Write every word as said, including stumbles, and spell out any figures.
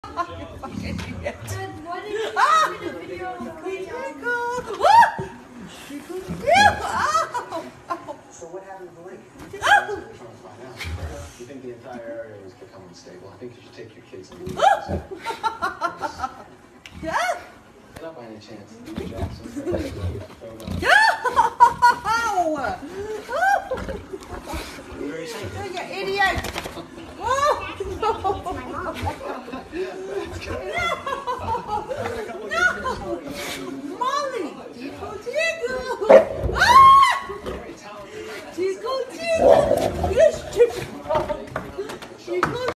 So what happened to the lake? We're trying to find out. You think the entire area was becoming unstable? I think you should take your kids and leave. Yeah. Not by any chance, Jackson. Yeah.